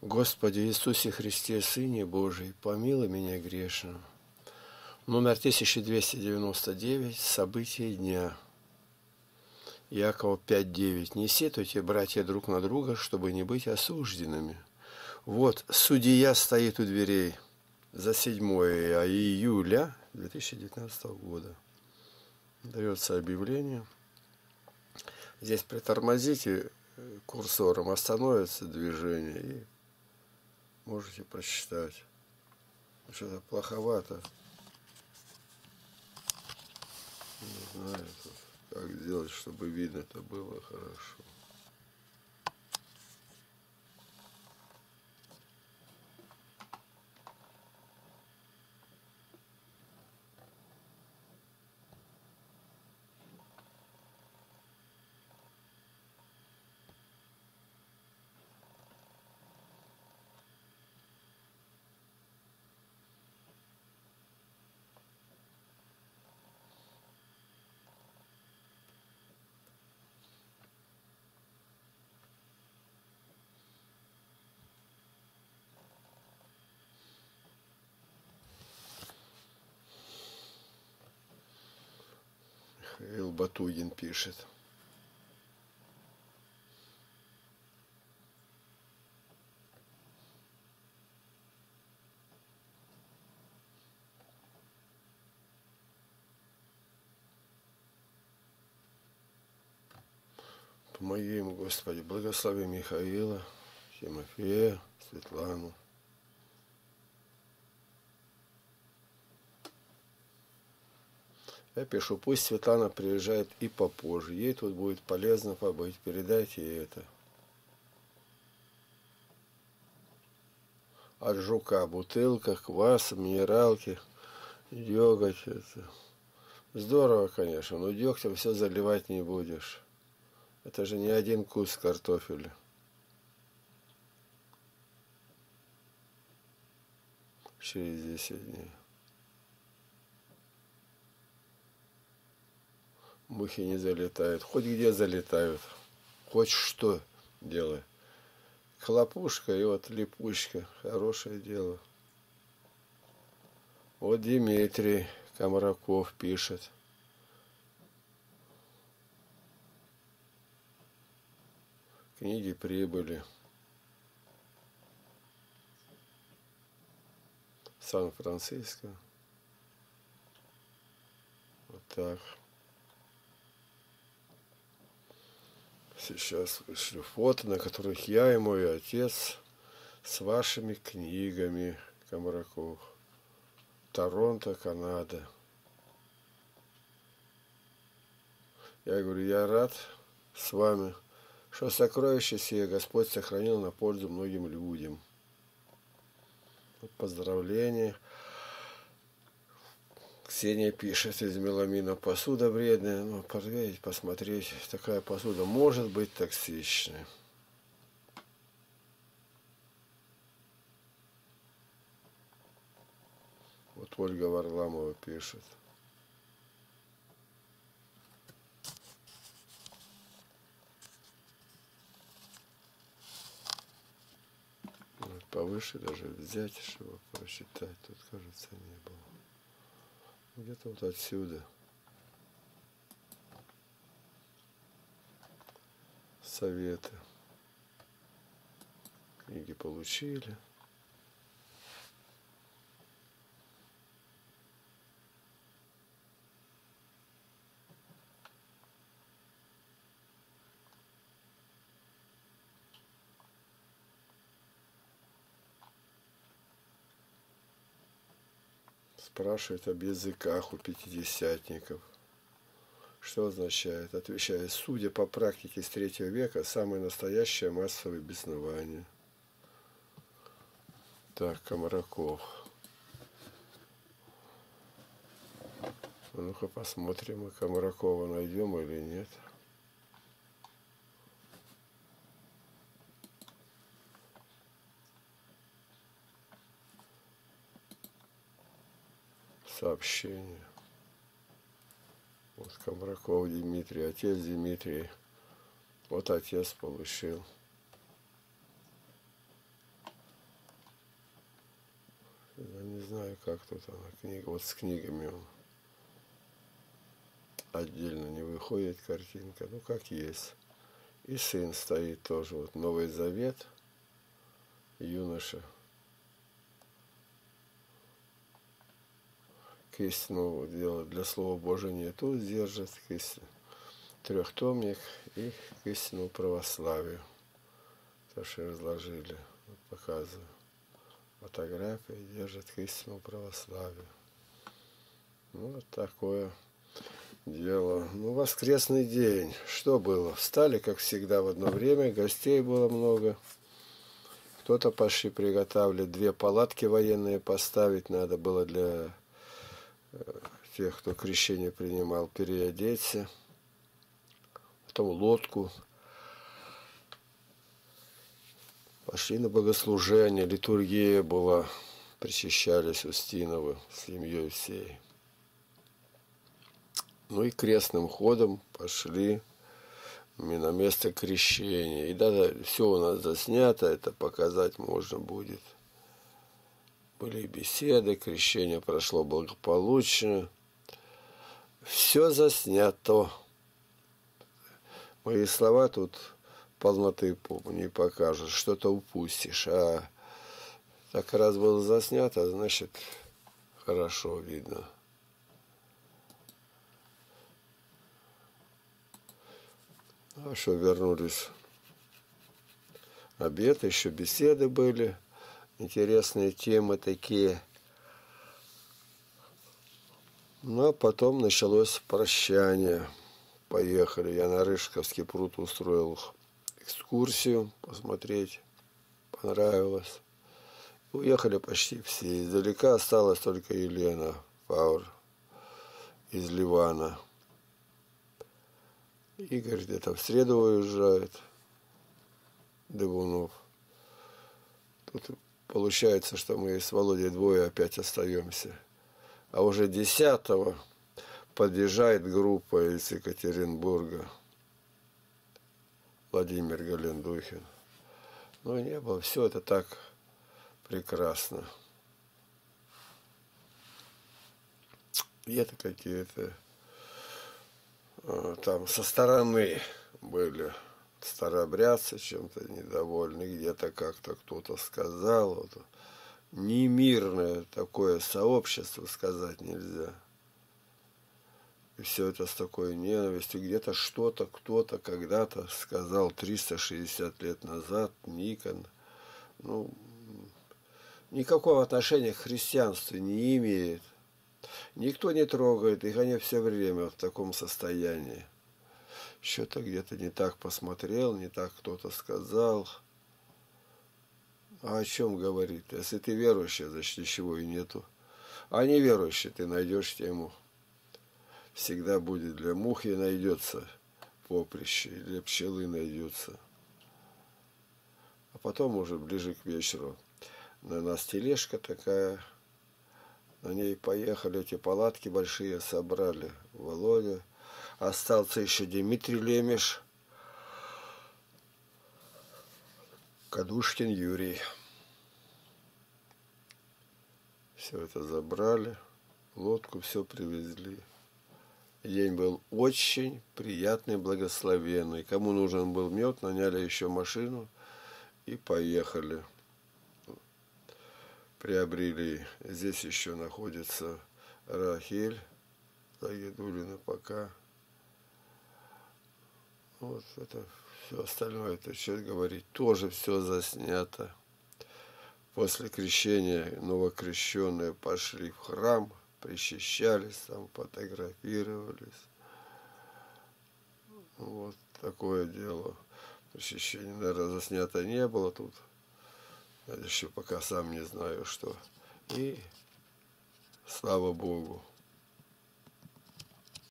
Господи Иисусе Христе, Сыне Божий, помилуй меня грешного. Номер 1299. События дня. Якова 5:9. Не сетуйте, братья, друг на друга, чтобы не быть осужденными. Вот, судья стоит у дверей за 7 июля 2019 года. Дается объявление. Здесь притормозите курсором, остановится движение и можете прочитать. Что-то плоховато. Не знаю, как сделать, чтобы видно это было хорошо. Михаил Батугин пишет. Помоги им, Господи, благослови Михаила, Тимофея, Светлану. Я пишу, пусть Светлана приезжает и попозже. Ей тут будет полезно побыть. Передайте ей это. От Жука бутылка, квас, минералки, деготь. Это. Здорово, конечно, но дегтем все заливать не будешь. Это же не один кус картофеля. Через 10 дней. Мухи не залетают. Хоть где залетают. Хоть что делай. Хлопушка и вот липучка. Хорошее дело. Вот Дмитрий Комараков пишет. Книги прибыли. Сан-Франциско. Вот так. Сейчас вышли фото, на которых я и мой отец с вашими книгами, Комараков. Торонто, Канада. Я говорю, я рад с вами, что сокровища сие Господь сохранил на пользу многим людям. Вот поздравления. Ксения пишет из меламина. Посуда вредная. Ну, проверить, посмотреть. Такая посуда может быть токсичной. Вот Ольга Варламова пишет. Вот повыше даже взять, чтобы прочитать. Тут, кажется, не было. Где-то вот отсюда. Советы. Книги получили. Спрашивает об языках у пятидесятников. Что означает? Отвечает, судя по практике с 3 века, самое настоящее массовое беснование. Так, Комараков. Ну-ка посмотрим, мы Комаракова найдем или нет. Сообщение. Вот Комараков Дмитрий, отец Дмитрий. Вот отец получил. знаю, как тут она, книга. Вот с книгами он отдельно не выходит картинка. Ну, как есть. И сын стоит тоже. Вот Новый Завет. Юноша. К истину дело для Слова Божия не тут держит. К истину. Трехтомник и к истину православию. То, что разложили. Вот показываю. Фотография держит к истину православию. Ну, вот такое дело. Ну, воскресный день. Что было? Встали, как всегда, в одно время. Гостей было много. Кто-то пошли приготавливать. 2 палатки военные поставить надо было для тех, кто крещение принимал, переодеться. Потом лодку. Пошли на богослужение. Литургия была. Причащались Устиновы с семьей всей. Ну и крестным ходом пошли на место крещения. И да, все у нас заснято, это показать можно будет. Были беседы, крещение прошло благополучно. Все заснято. Мои слова тут полноты не покажут, что-то упустишь. А так раз было заснято, значит, хорошо видно. А что, вернулись. Обед, еще беседы были. Интересные темы такие. Ну, а потом началось прощание. Поехали. Я на Рыжковский пруд устроил экскурсию посмотреть. Понравилось. Уехали почти все. Издалека осталась только Елена Фаур из Ливана. Игорь где-то в среду уезжает. Дыбунов. Тут получается, что мы с Володей двое опять остаемся. А уже 10-го подъезжает группа из Екатеринбурга. Владимир Галендухин. Ну, не было. Все это так прекрасно. И это какие-то там со стороны были старообрядцы чем-то недовольны, где-то как-то кто-то сказал. Вот, немирное такое сообщество сказать нельзя. И все это с такой ненавистью. Где-то что-то, кто-то когда-то сказал 360 лет назад, Никон. Ну, никакого отношения к христианству не имеет. Никто не трогает, их они все время в таком состоянии. Что-то где-то не так посмотрел, не так кто-то сказал. А о чем говорит? Если ты верующий, значит ничего и нету. А неверующий, ты найдешь тему. Всегда будет для мухи найдется поприще, для пчелы найдется. А потом уже ближе к вечеру на нас тележка такая. На ней поехали, эти палатки большие собрали. Володя. Остался еще Дмитрий Лемеш. Кадушкин Юрий. Все это забрали. Лодку все привезли. День был очень приятный, благословенный. Кому нужен был мед, наняли еще машину и поехали. Приобрели. Здесь еще находится Рахиль Загидулина пока. Вот это все остальное, это что говорить, тоже все заснято. После крещения новокрещенные пошли в храм, причащались, там фотографировались. Вот такое дело. Причащения, наверное, заснято не было тут. Я еще пока сам не знаю, что. И слава Богу.